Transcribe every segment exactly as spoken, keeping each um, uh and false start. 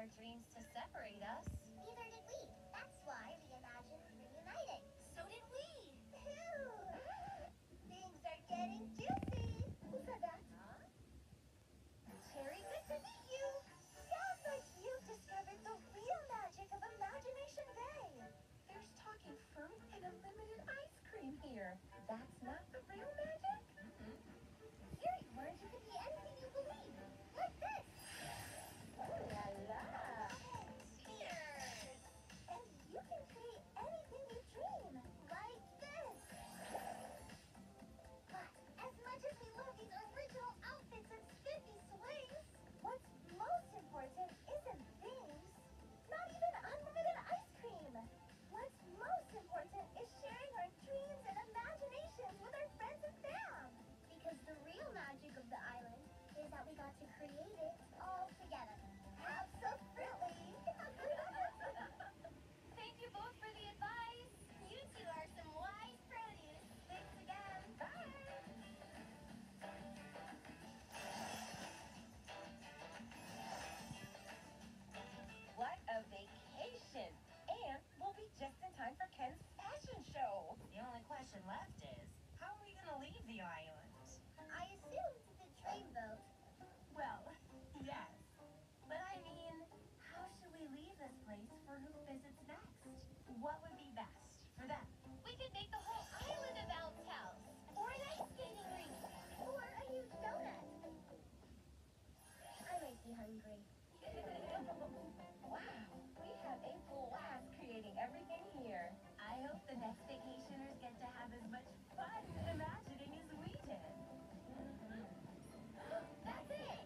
our dreams to separate us. Neither did we. That's why we imagined reuniting. So did we. Phew. Things are getting juicy. Who said that? Huh? Cherry, good to meet you. Sounds like you've discovered the real magic of Imagination Bay. There's talking fruit and unlimited ice cream here. That's not the real magic? Mm-hmm. Here you learned you can be anything you believe. Like this. Oh la la. Cheers. And you can create anything you dream. Like this. But as much as we love these original outfits and spiffy swings, what's most important isn't things. Not even unlimited ice cream. What's most important is sharing our dreams and imaginations with our friends and fam. Because the real magic of the island is that we got to create it all together. Absolutely. Thank you both for the advice. You two are some wise produce. Thanks again. Bye. What a vacation. And we'll be just in time for Ken's fashion show. The only question left is, how are we going to leave the island? I assumed the train boat. Well, yes. But I mean, how should we leave this place for who visits next? What would be best for them? We could make the whole island a bounce house. Or an ice skating rink. Or a huge donut. I might be hungry. Wow, we have a blast creating everything here. I hope the next vacationers get to have as much fun imagining as we did. That's it!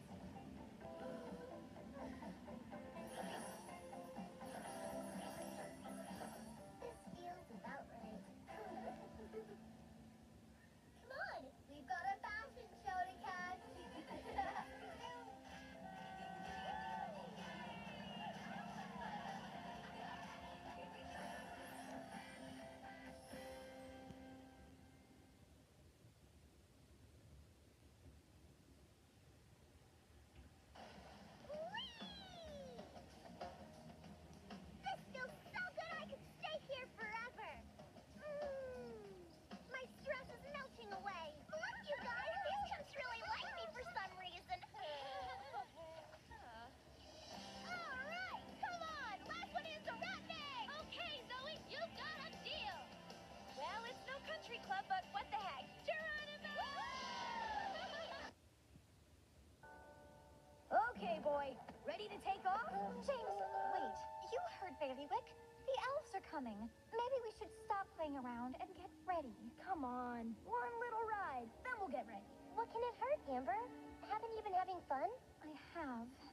This feels about right. Come on, we've got a fashion show to catch. This feels so good I could stay here forever. Mm, my stress is melting away. Look, you guys, these chimps really like me for some reason. All right, come on, last one is a rat bag. Okay, Zoe, you've got a deal. Well, it's no country club, but what the heck? Geronimo! Okay, boy. Ready to take off? James, wait. You heard Bailiwick. The elves are coming. Maybe we should stop playing around and get ready. Come on, one little ride, then we'll get ready. What can it hurt, Amber? Haven't you been having fun? I have.